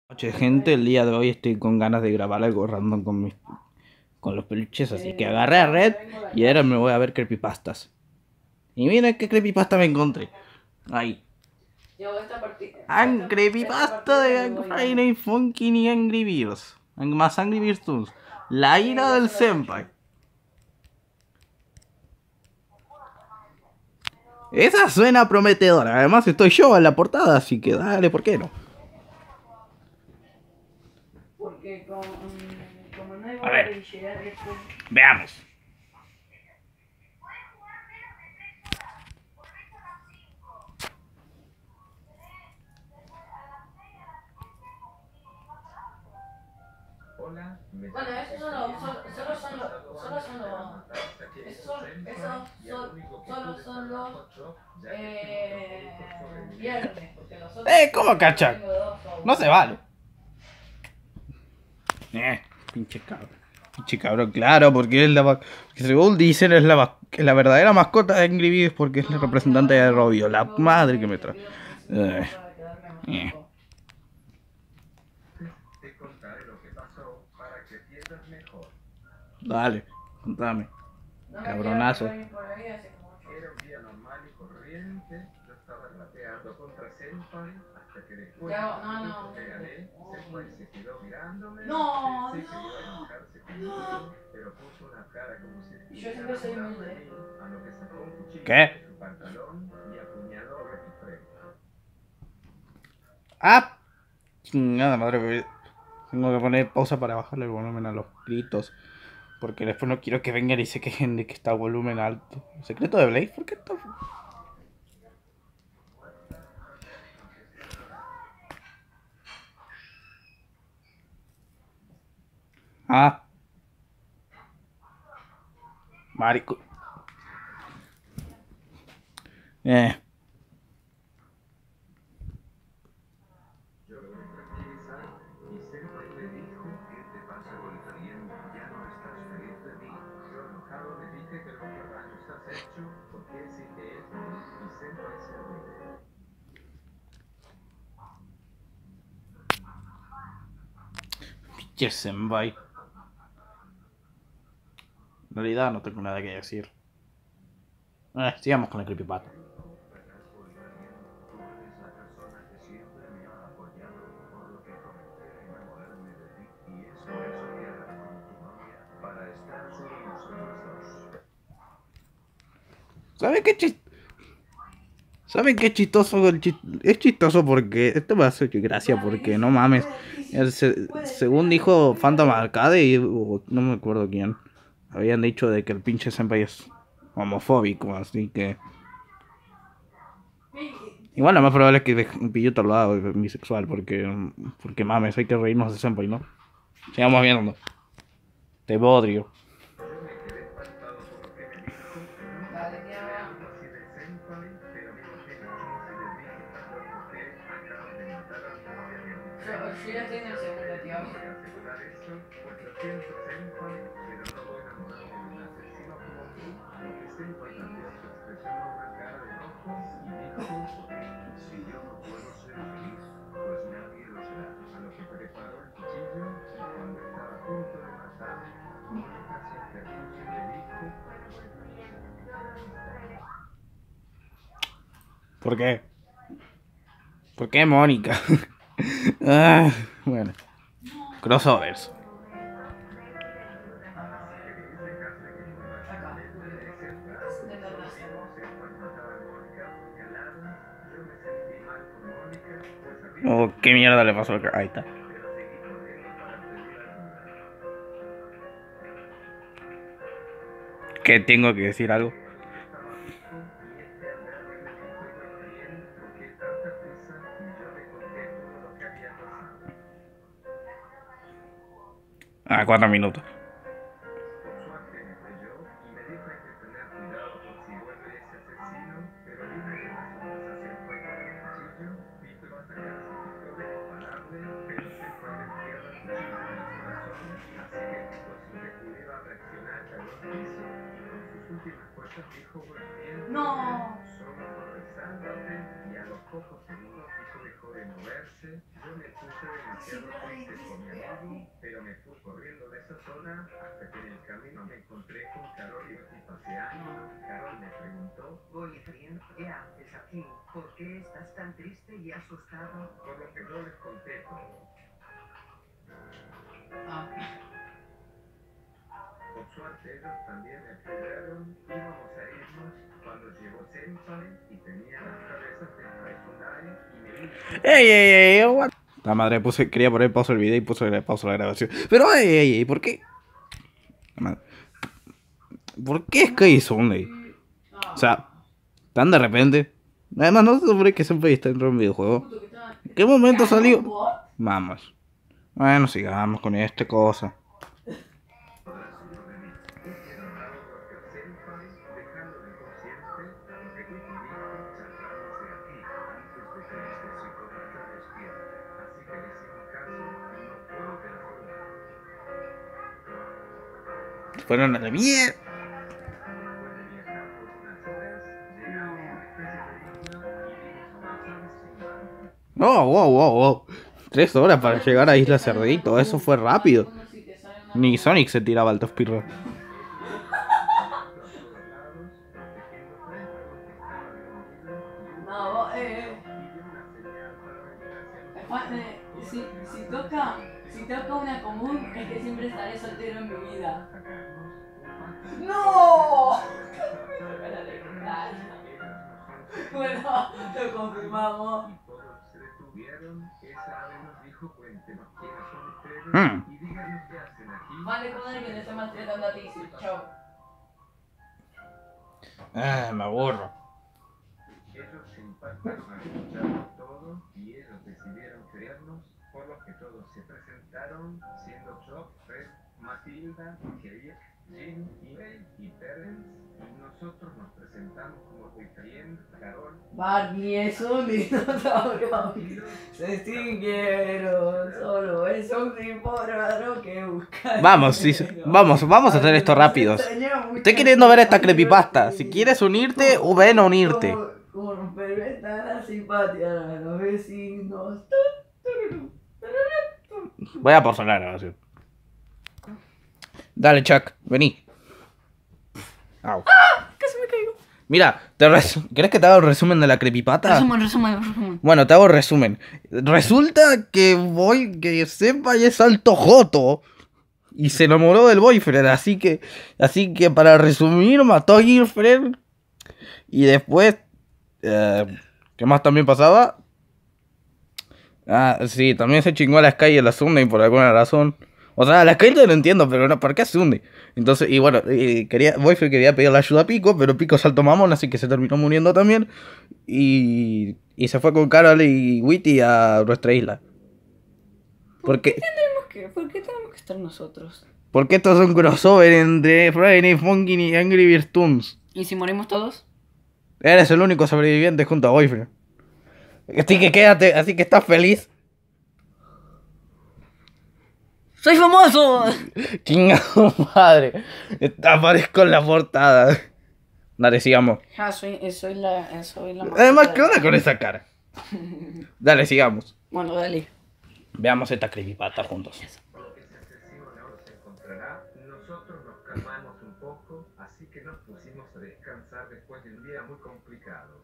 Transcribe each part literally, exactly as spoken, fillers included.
Noche, gente, el día de hoy estoy con ganas de grabar algo random con mis con los peluches, así que agarré a Red y ahora me voy a ver creepypastas. Y miren qué creepypasta me encontré. Ahí. Ang creepypasta de Ang Friday Funkin' y Angry Birds. Ang- Más Angry Birds dos. La ira del Senpai. Esa suena prometedora. Además estoy yo en la portada, así que dale, ¿por qué no? Porque con, como no hay A ver. de llegar después. Veamos. Hola, me Bueno, esos son los, solo, solo son los, solo son los, esos son, esos son, solo son los, eh, viernes, porque los otros. Eh, ¿cómo cachan? No se vale. Eh, pinche cabrón. Pinche cabrón, claro, porque es la ma- que según dicen es la, ma- que la verdadera mascota de Angry Birds porque es la representante de Robio, la madre que me trae. Eh, eh. te contaré lo que pasó para que entiendas mejor. Dale, contame. Cabronazo. Era un día normal y corriente, yo estaba rapeando contra Senpai hasta que después Ya, no, no. que gané, Senpai se quedó mirándome, No, se no, quedó a enojarse conmigo, pero puso una cara como si Yo siempre soy humilde. a lo que sacó un cuchillo ¿Qué? de su pantalón y apuñaló a mi frente. Ah, chingada madre. Tengo que poner pausa para bajarle el volumen a los gritos. Porque después no quiero que vengan y se quejen de que está a volumen alto. ¿Secreto de Blaze? ¿Por qué está? Ah. Marico. Eh. Yo lo tranquilizar y Senpai me dijo, ¿qué te pasa con alguien? Ya no estás feliz de mí. Yo enojado le dije que lo que rayos has hecho, porque sí que es, y Senpai se ríe. Pinche Senpai. En realidad no tengo nada que decir. Eh, sigamos con el creepypasta. ¿Saben qué chis- ¿Saben qué chistoso? El chis- Es chistoso porque esto me hace gracia porque no mames. El se- según dijo Phantom Arcade y o no me acuerdo quién, habían dicho de que el pinche Senpai es homofóbico, así que igual lo más probable es que un pilluto lo haga bisexual porque porque mames, hay que reírnos de Senpai, ¿no? Sigamos viendo. Te bodrio. Dale, que haga. Yo, yo ya estoy en el segundo, tío. Si yo no puedo ser feliz, pues nadie lo será. A lo que preparó el cuchillo y cuando estaba a punto de matar, Mónica se acercó y le dijo: ¿Por qué? ¿Por qué Mónica? Ah, bueno. Crossovers. Acá. ¿Qué estás intentando hacer? Oh, ¿qué mierda le pasó al ca- Ahí está. ¿Qué tengo que decir algo? Ah, cuatro minutos. No. mirándote y a los pocos segundos Pico dejó de moverse. Yo me puse demasiado triste por mi amigo, pero me fui corriendo de esa zona hasta que en el camino me encontré con Carol y Betty paseando. Carol me preguntó, Boyfriend, ¿qué haces aquí? ¿Por qué estás tan triste y asustado? por lo que yo les conté todo. Ah. Por suerte ellos también me apoyaron, íbamos a irnos cuando llegó Senpai y tenía las cabezas de Tsunade y me dijo... ¡Ey, ey, ey! What? La madre puse, quería poner pausa el video y puso pausa la grabación. Pero, ey, ey, ey, ¿por qué? La madre. ¿Por qué es que hizo un ley? O sea, tan de repente. Además, no se supone que siempre está dentro de un videojuego. ¿En qué momento salió? Vamos. Bueno, sigamos con esta cosa. Fueron a la mierda. Oh, wow, wow, wow. Tres horas para llegar a Isla Cerdito. Eso fue rápido. Ni Sonic se tiraba alto speedrun. No, vos, eh, eh, si, si toca, si toca una común, es que siempre estaré soltero en mi vida. ¡No! Bueno, lo confirmamos. Hmm. Vale, joder, que te estoy maltratando a ti, sí. Chao. Ah, me aburro. Ellos se impactaron al escucharlo todo y ellos decidieron creernos, por lo que todos se presentaron, siendo Chop, Fred, Matilda, Keriek, Jim, Ibel y Terence, y nosotros nos presentamos como Witrien, Carol, Barney es un dinosaurio. Se extinguieron. Solo es un tipo raro que busca. Vamos, sí, vamos, vamos a hacer esto rápidos. Estoy queriendo ver esta creepypasta. Si quieres unirte, o ven a unirte. Como romper ventanas y patear a los vecinos. Voy a pausar la grabación. Dale, Chuck, vení. Au. Casi me caigo. Mira, te resu- ¿querés que te haga un resumen de la creepypasta? Resumen, resumen, resumen. Bueno, te hago resumen. Resulta que voy, que sepa y es alto joto. Y se enamoró del boyfriend, así que, así que para resumir, mató a Girlfriend. Y después, eh, ¿qué más también pasaba? Ah, sí, también se chingó a la Sky y a la Sunday por alguna razón. O sea, a la Sky no entiendo, pero no, ¿por qué a Sunday? Entonces, y bueno, y quería, Boyfriend quería pedirle ayuda a Pico, pero Pico saltó mamón, así que se terminó muriendo también. Y, y se fue con Carol y Witty a nuestra isla. Porque, ¿Por qué? ¿Por qué tenemos que estar nosotros? porque esto es un crossover entre Friday Night Funkin' y Angry Birds Toons. ¿Y si morimos todos? Eres el único sobreviviente junto a Boyfriend. Así que quédate, así que estás feliz. ¡Soy famoso! Chingado madre. Aparezco en la portada. Dale, sigamos. Ah, soy, eh, soy la... eh, Soy la Además, mascota ¿qué de- onda con esa cara? Dale, sigamos. Bueno, dale. Veamos esta creepypasta juntos. por lo que ese asesino no se encontrará. Nosotros nos calmamos un poco, así que nos pusimos a descansar después de un día muy complicado.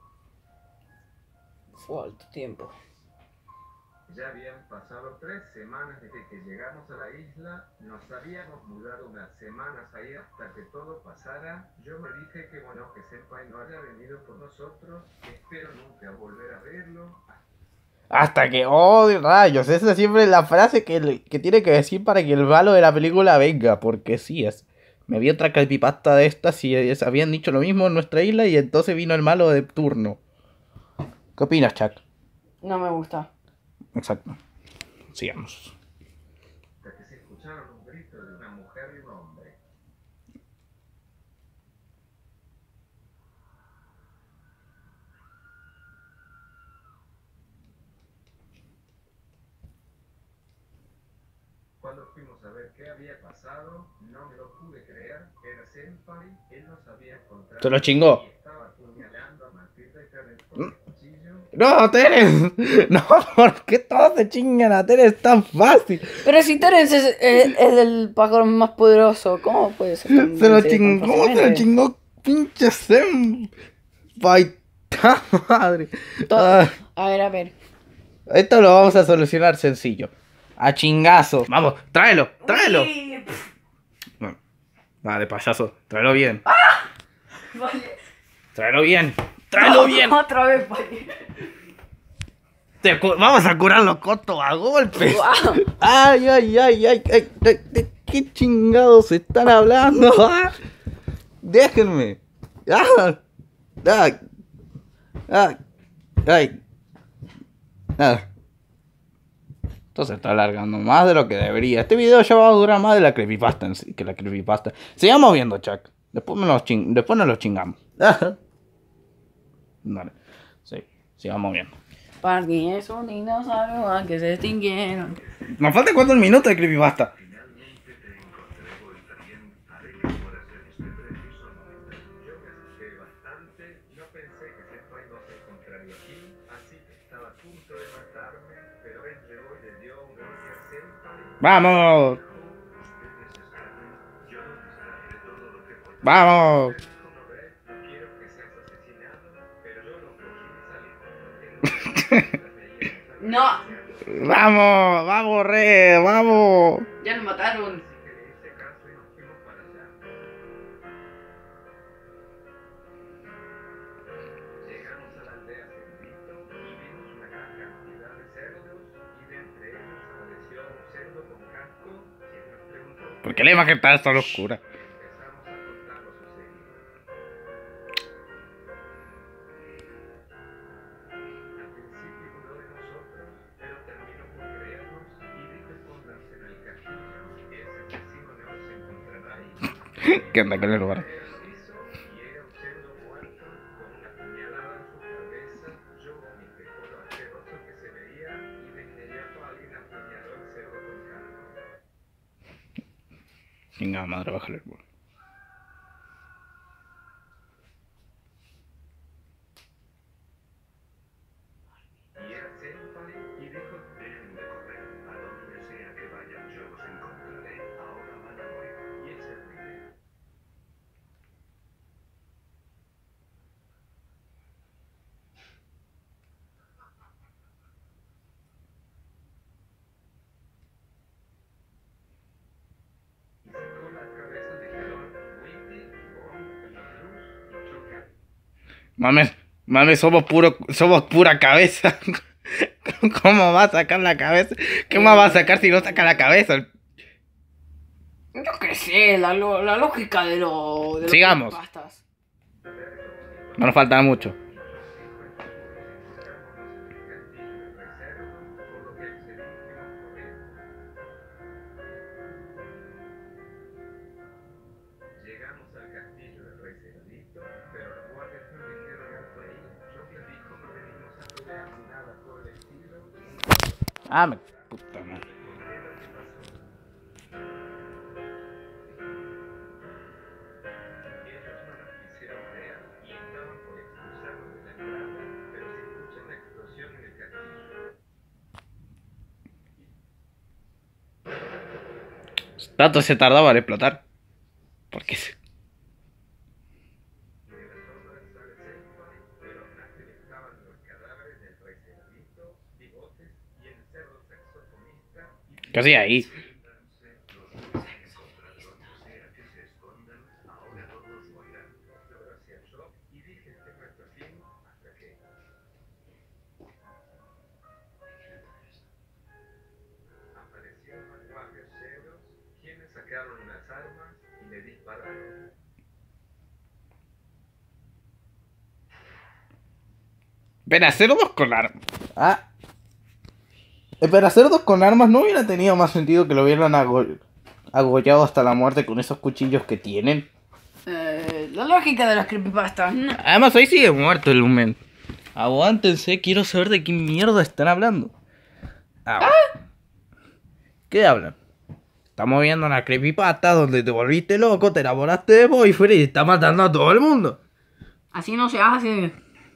Fue alto tiempo. Ya habían pasado tres semanas desde que llegamos a la isla, nos habíamos mudado unas semanas ahí hasta que todo pasara. Yo me dije que bueno que Senpai no haya venido por nosotros, que espero nunca volver a verlo. Hasta que, oh, rayos, esa siempre es la frase que, le- que tiene que decir para que el malo de la película venga, porque sí es. Me vi otra creepypasta de estas y es- habían dicho lo mismo en nuestra isla y entonces vino el malo de turno. ¿Qué opinas, Chuck? No me gusta. Exacto. Sigamos. Hasta que se escucharon un grito de una mujer y un hombre. Cuando fuimos a ver qué había pasado, no me lo pude creer. Era Senpai, él nos había encontrado. Se lo chingó. Y estaba apuñalando a Matilda y Terence con el cuchillo. No, Terence. No, ¿por qué todos se chingan a Terence tan fácil? Pero si Terence es, es, es el pájaro más poderoso, ¿cómo puede ser tan Se lo vencido tan chingó, se lo fácilmente? chingó pinche Senpai. Madre. To- Ah, A ver, a ver. esto lo vamos a solucionar sencillo. A chingazo. Vamos, tráelo, tráelo. Uy, pff, Bueno, vale, payaso, tráelo bien. vale. Tráelo bien. Tráelo bien. Otra vez, vale. Te cu- vamos a curarlo coto a golpes. Guau. Ay, ay, ay, ay, ay, ay, ¿de qué chingados están hablando? Ah, déjenme. Ah, ay, ay, ay, ah. Esto se está alargando más de lo que debería. Este video ya va a durar más de la creepypasta en sí, que la creepypasta. Sigamos viendo, Chuck. Después, me los ching- Después nos lo chingamos. Ah. Vale, sí, sigamos viendo. Parky es un dinosaurio que se extinguieron. Nos faltan cuatro minutos de creepypasta. Finalmente te encontré, Voltarien. Haré mejoras en este preciso momento. Yo me asusté bastante. No pensé que Senpai no se encontraría aquí, así que estaba a punto de matarme, pero él llegó y le dio un golpe a Senpai. Vamos, Ustedes escapen, yo distraeré todo lo que pueda. vamos. Como ves, no quiero que seas asesinado, pero yo lo cogí y salí corriendo. No, Vamos, vamos, re, vamos. ya lo mataron. Así que le hice caso y nos fuimos para allá. Llegamos a la aldea Cerdito y vimos una gran cantidad de cerdos y de entre ellos apareció un cerdo con casco quien nos preguntó ¿Por qué la imagen está tan oscura? empezamos a contar lo sucedido. Al principio dudó de nosotros, pero terminó por creernos y dijo escóndanse en el castillo, ese asesino no se encontrará ahí. ¿Qué onda con el lugar? Hizo y era un cerdo muerto con una puñalada en su cabeza. Yo vomité por lo asqueroso que se veía y de inmediato alguien apuñaló el cerdo con calma. Chingada madre, bájale el volumen. Y era Senpai y dijo, dejen de correr, a donde sea que vayan yo los encontraré, ahora van a morir. Y él se ríe. Y sacó la cabeza de Calor, Whitney, Bond, la luz y choca. Mames, mames, somos puro, somos pura cabeza. ¿Cómo va a sacar la cabeza? ¿Qué más va a sacar si no saca la cabeza? Yo qué sé, la, lo- la lógica de lo. De los Sigamos. creepypastas. No nos falta mucho. Llegamos al castillo del rey Cerdito, pero los guardias no dijeron alto ahí. Yo le dijo no venimos a pelear ni nada por el estilo. Ah, me puta madre. Conté lo que pasó. Ellos no nos quisieron creer y estaban por expulsarnos de la entrada, pero se escucha una explosión en el castillo. Tanto se tardaba en explotar. ¿Por qué se... De las sombras sale Senpai, pero atrás estaban los cadáveres del rey Cerdito, bigotes y el cerdo saxofonista. ¿Qué hacía ahí? Lo hacía yo y dije este es nuestro fin hasta que aparecieron los guardias cerdos, quienes sacaron unas armas y le dispararon. Pero hacer dos con armas. Ah. Pero hacer dos con armas no hubiera tenido más sentido que lo hubieran ago- agollado hasta la muerte con esos cuchillos que tienen. Eh, la lógica de los creepypastas. ¿No? Además, ahí sigue muerto el Lumen. Aguántense, quiero saber de qué mierda están hablando. Ah. ¿Qué hablan? Estamos viendo una creepypasta donde te volviste loco, te enamoraste de Boyfriend y está matando a todo el mundo. Así no se hace.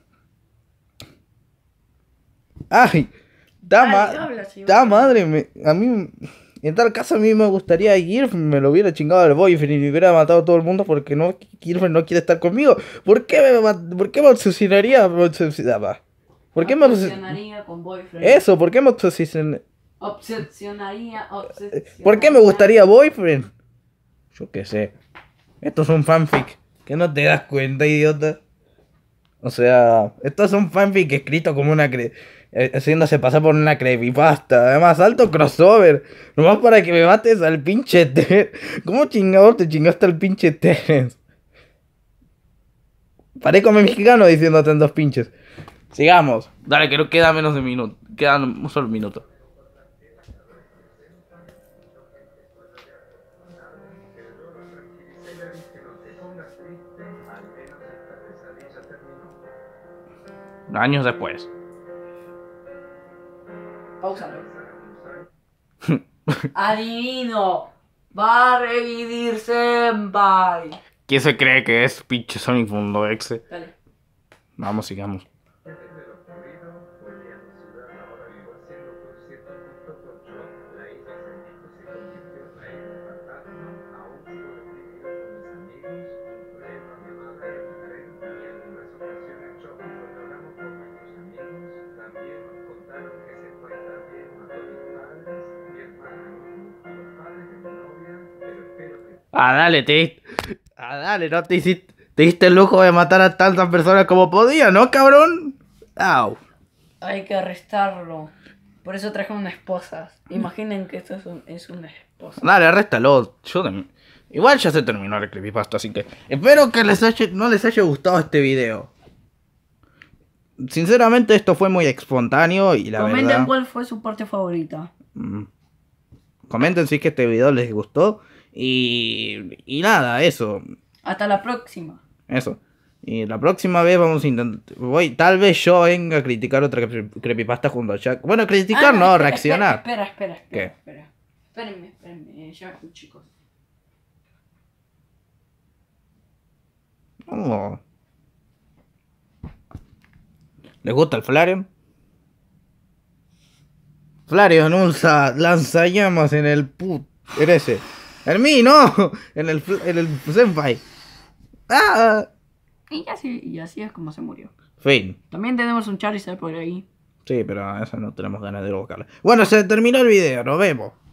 Ay, da, Ay, ma habla, señor. da madre, me- a mí, en tal caso a mí me gustaría ir, me lo hubiera chingado el Boyfriend y me hubiera matado a todo el mundo porque no, Girlfriend no quiere estar conmigo. ¿Por qué me, ma- por qué me obsesionaría? Me obsesionaba. ¿Por qué me obses- Obsesionaría con boyfriend. Eso, ¿por qué me obsesionaría? Obsesionaría, obsesionaría. ¿Por qué me gustaría Boyfriend? Yo qué sé. Esto es un fanfic. ¿Que no te das cuenta, idiota? O sea, esto es un fanfic escrito como una cre... eh, haciéndose pasar por una creepypasta. Además, alto crossover. Nomás para que me mates al pinche Ter. ¿Cómo chingado te chingaste al pinche Terence? Paré como mexicano diciéndote en dos pinches. Sigamos. Dale, que no queda menos de un minuto. Quedan un solo minuto. Tranquilízala y que no te pongas triste, al menos esta pesadilla terminó. Años después. Pausalo. Adivino. Va a revivir Senpai. ¿Quién se cree que es pinche Sonic Mundo Exe? Dale. Vamos, sigamos. Desde lo ocurrido, volví a mi ciudad, ahora vivo haciendo conciertos junto con John. La isla Sanito se convirtió en reino fantasma, aún sigo deprimido con mis amigos, sufrí a mi madre en el tren y en algunas ocasiones John cuando hablamos con nuestros amigos, también nos contaron que se encuentra bien mató a mis padres, mi hermana, y los padres de mi novia, pero espero que Ah, dale, te diste... Ah, dale, no te hiciste... Te diste el lujo de matar a tantas personas como podía, ¿no, cabrón? Au. Hay que arrestarlo. Por eso traje una esposa. Imaginen que esto es, un, es una esposa. Dale, arréstalo. Yo también. Igual ya se terminó el creepypasta, así que... Espero que les haya... no les haya gustado este video. Sinceramente, esto fue muy espontáneo y la Comenten verdad... cuál fue su parte favorita. Mm. Comenten si es que este video les gustó. Y... Y nada, eso. Hasta la próxima. Eso. Y la próxima vez vamos a intentar... Voy, tal vez yo venga a criticar otra cre- creepypasta junto a Jack. Bueno, criticar Ah, no, espera, reaccionar. Espera, espera, espera. ¿Qué? Espera. Espérenme, espérenme. Ya me fui, chicos. Oh. ¿Les gusta el Flareon? Flareon usa lanzallamas en el put... En ese. En mí, no. En el, fl- en el Senpai. Ah. Y así, y así es como se murió. Fin. También tenemos un Charizard por ahí. Sí, pero a eso no tenemos ganas de buscarla. Bueno, se terminó el video. Nos vemos.